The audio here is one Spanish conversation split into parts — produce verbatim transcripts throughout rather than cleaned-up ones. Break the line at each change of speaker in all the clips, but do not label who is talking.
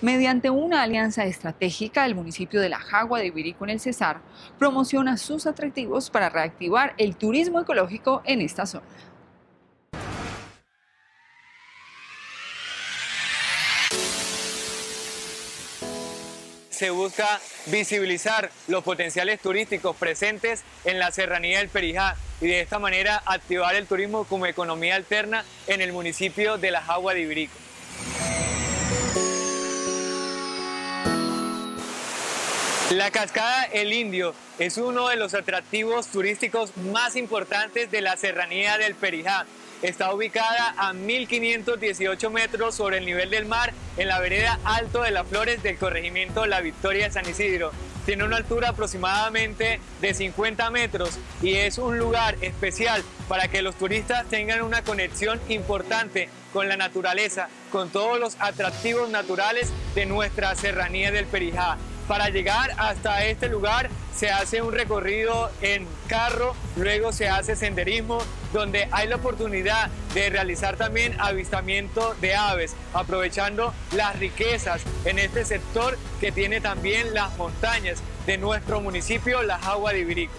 Mediante una alianza estratégica, el municipio de La Jagua de Ibirico en el Cesar promociona sus atractivos para reactivar el turismo ecológico en esta zona.
Se busca visibilizar los potenciales turísticos presentes en la serranía del Perijá y de esta manera activar el turismo como economía alterna en el municipio de La Jagua de Ibirico. La cascada El Indio es uno de los atractivos turísticos más importantes de la serranía del Perijá. Está ubicada a mil quinientos dieciocho metros sobre el nivel del mar en la vereda Alto de las Flores del corregimiento La Victoria de San Isidro. Tiene una altura aproximadamente de cincuenta metros y es un lugar especial para que los turistas tengan una conexión importante con la naturaleza, con todos los atractivos naturales de nuestra serranía del Perijá. Para llegar hasta este lugar se hace un recorrido en carro, luego se hace senderismo, donde hay la oportunidad de realizar también avistamiento de aves, aprovechando las riquezas en este sector que tiene también las montañas de nuestro municipio, La Jagua de Ibirico.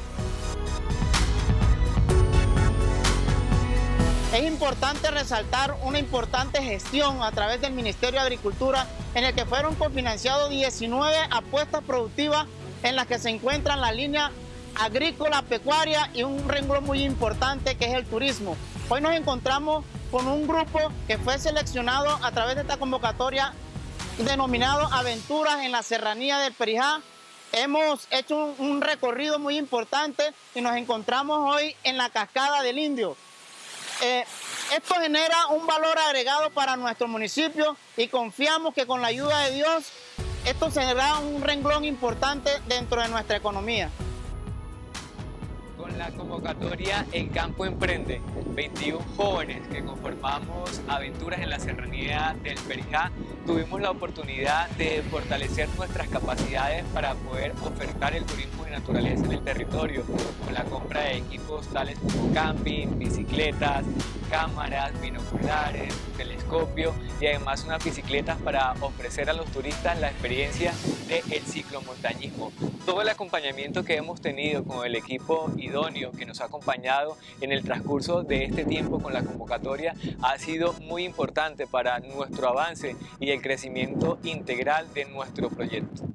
Es importante resaltar una importante gestión a través del Ministerio de Agricultura en el que fueron cofinanciados diecinueve apuestas productivas en las que se encuentran la línea agrícola, pecuaria y un renglón muy importante que es el turismo. Hoy nos encontramos con un grupo que fue seleccionado a través de esta convocatoria denominado Aventuras en la Serranía del Perijá. Hemos hecho un, un recorrido muy importante y nos encontramos hoy en la cascada del Indio. Eh, esto genera un valor agregado para nuestro municipio y confiamos que con la ayuda de Dios esto será un renglón importante dentro de nuestra economía.
Con la convocatoria El Campo Emprende, veintiún jóvenes que conformamos Aventuras en la Serranía del Perijá, tuvimos la oportunidad de fortalecer nuestras capacidades para poder ofertar el turismo de naturaleza en el territorio, con la compra de equipos tales como camping, bicicletas, cámaras, binoculares, telescopio y además unas bicicletas para ofrecer a los turistas la experiencia del ciclomontañismo. Todo el acompañamiento que hemos tenido con el equipo idóneo que nos ha acompañado en el transcurso de este tiempo con la convocatoria ha sido muy importante para nuestro avance y el crecimiento integral de nuestro proyecto.